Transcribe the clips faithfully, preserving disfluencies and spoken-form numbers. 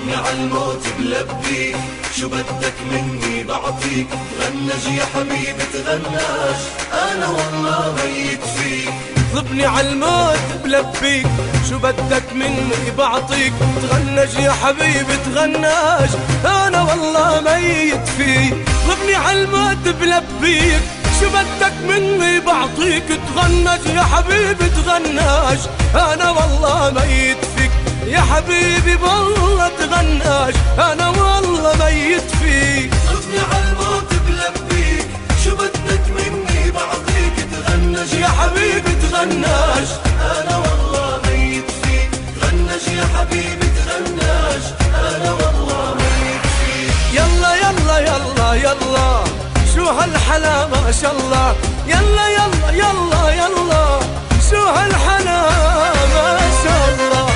ضربني عالموت بلبيك، شو بدك مني بعطيك، تغنج يا حبيبي تغناش، انا والله ميت فيك. ضربني عالموت بلبيك، شو بدك مني بعطيك، تغنج يا حبيبي تغناش، انا والله ميت فيك. ضربني عالموت بلبيك، شو بدك مني بعطيك، تغنج يا حبيبي تغناش، انا والله ميت فيك. يا حبيبي والله تغناش، انا والله ميت فيك. ضربني عالموت بلبيك، شو بدك مني بعطيك، تغنج يا حبيبي تغناش، انا والله ميت فيك. تغنج يا حبيبي تغناش، انا والله ميت فيك. يلا يلا يلا يلا شو هالحلا ما شاء الله، يلا يلا يلا يلا شو هالحلا ما شاء الله.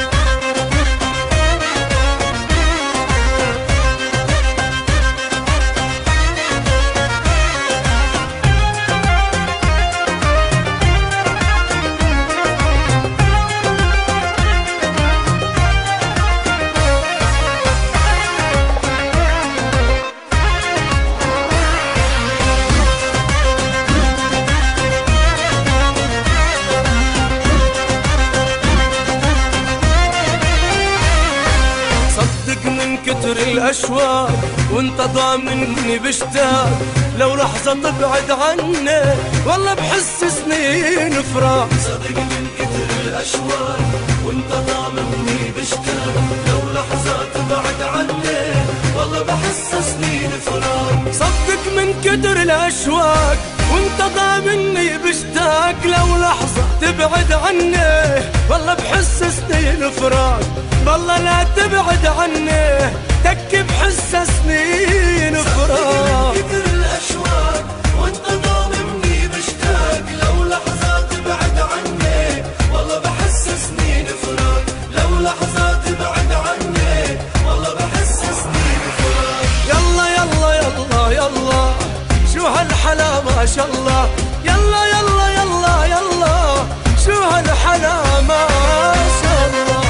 كتر الأشواق وانت ضامني بشتاق، لو لحظة تبعد عني والله بحس سنين فراق. صدق من كتر الأشواق وانت ضامني بشتاق، لو لحظة تبعد عني والله بحس سنين فراق. صدق من كتر الأشواق وانت ضامني بشتاق، لو لحظة تبعد عني والله بحس سنين فراق. والله لا تبعد عني تكي بحس سنين فراق. من كتر الأشواق وانت ضامني بشتاق، لو لحظة تبعد عني والله بحس سنين فراق. لو لحظة تبعد عني والله بحس سنين فراق. يلا يلا يلا يلا شو هالحلا ما شاء الله، يلا يلا يلا يلا شو هالحلا ما شاء الله.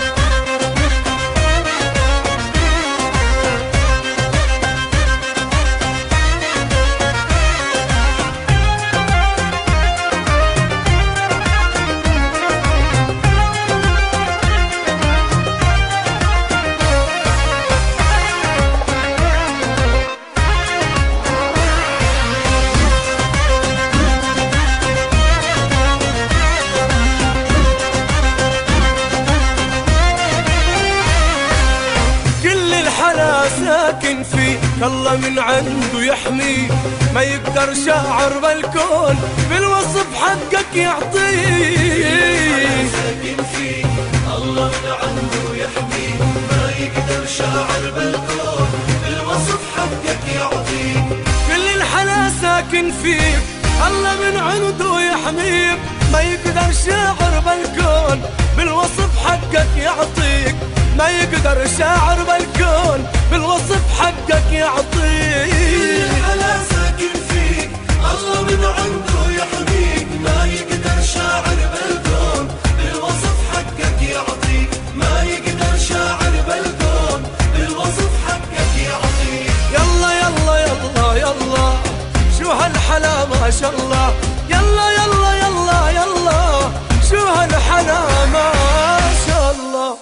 ساكن فيه الله من عنده يحميه، ما يقدر شاعر بالكون بالوصف حقك يعطيه. ساكن فيه الله من عنده يحميه، ما يقدر شاعر بالكون بالوصف حقك يعطيه. كل الحلا ساكن فيك الله من عنده يحميك، ما يقدر شاعر بالكون بالوصف حقك يعطيك. ما يقدر شاعر بالكون بالوصف حقك يعطيك. الحلا ساكن فيك الله من عنده يحميك، ما يقدر شاعر بالكون بالوصف حقك يعطيك. ما يقدر شاعر بالكون بالوصف حقك يعطيك. يلا يلا يلا يلا شو هالحلا ما شاء الله، يلا يلا يلا يلا شو هالحلا ما شاء الله.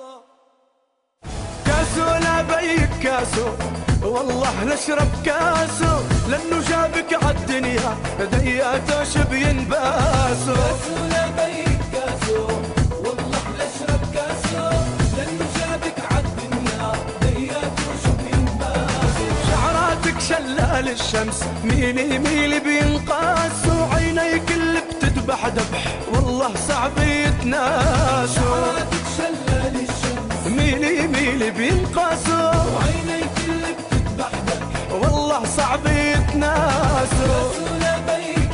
كاسو لا بيك كاسو والله نشرب كاسو، لانه جابك عالدنيا دياته شبين باسو. كاسو لا بيك كاسو والله نشرب كاسو، لانه جابك عالدنيا دياته شبين باسو. شعراتك شلال الشمس ميلي ميلي بينقاسو، عينيك اللي بتذبح ذبح والله صعب يتناسو. شعراتك شلال الشمس ميلي ميلي بينقاسو، وعينيك اللي بتذبح ذبح والله صعب يتناسو. كاسو لا بيك